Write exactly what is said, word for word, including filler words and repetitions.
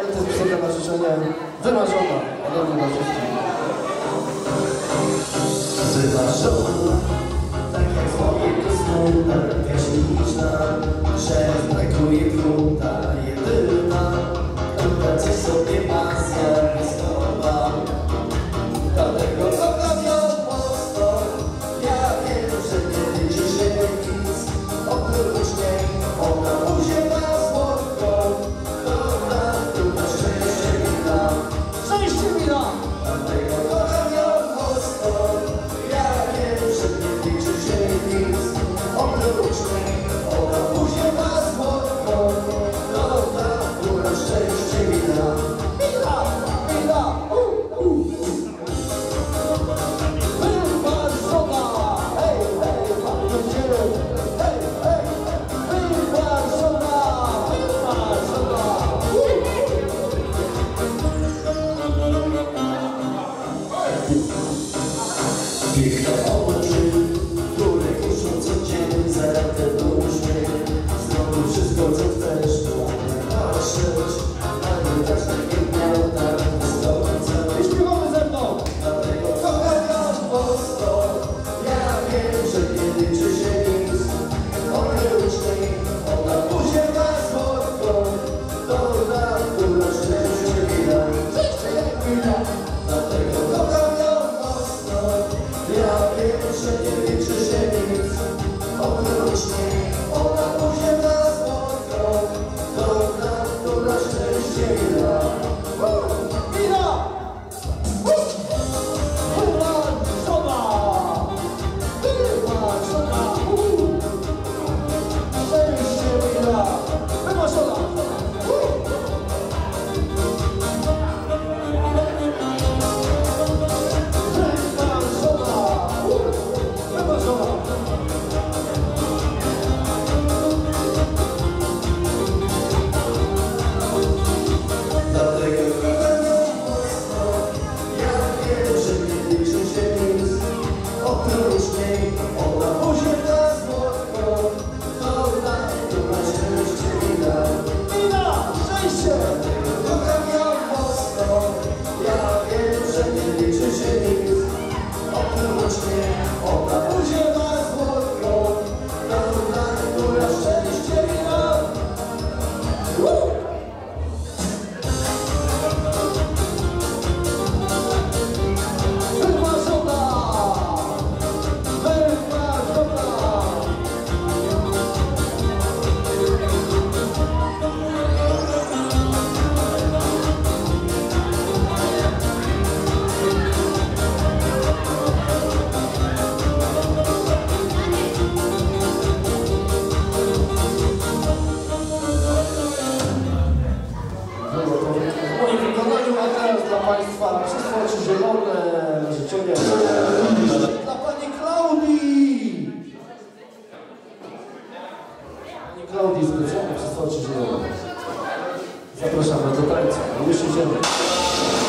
to jest piosenka na życzenie wymarzona ode mnie na wszystkich. Wymarzona, tak jak słodko snu, taka śliczna, że brakuje kruta jedyna, która coś sobie pasja wyskowa. Dlatego kocham ją mocno, ja wiem, że nie liczy się nic, oprócz niej ona buzię ma słodką, dobra, która szczęście mi da. Szczęście mi da! Dlatego kocham ją mocno, ja wiem, że nie liczy się nic, oprócz niej ona buzię ma słodką, dobra, która szczęście mi da. Mi da, mi da, uh, uh. Wymarzona, hej, hej, bardzo dzielę, hej, hej, wymarzona, wymarzona, piękne oczy, które kuszą co dzień, zaratę duszy, znowu wszystko co chcesz, ładnie patrzeć, a nie dać takiego miał tak wystąpić. I śpiewamy ze mną! Dlatego kocham ją mocno, ja wiem, że nie liczy się nic, oprócz niej ona buzię ma słodką, dobra, która szczęście mi da. Szczęście mi da! Dlatego kocham ją mocno, ja wiem, że nie liczy się nic, oprócz niej ona buzię ma słodką, dobra, która szczęście mi da. Mi da! Wymarzona! Wymarzona! Szczęście mi da! Wymarzona! Dlatego kocham ją mocno, ja wiem, że nie liczy się nic, oprócz niej ona buzię ma słodką, dobra, która szczęście mi da. Mi da! Szczęście! Dlatego kocham ją mocno, ja wiem, że nie liczy się nic, oprócz niej ona buzię ma słodką, dobra, która szczęście mi da. Woo! Wymarzona! Wymarzona! Było to w moim wykonaniu, a teraz dla Państwa przysłocie zielone na życzenie dla Pani Klaudii! Pani Klaudii specjalnie przysłocie zielone. Zapraszamy do tańca. Już idziemy.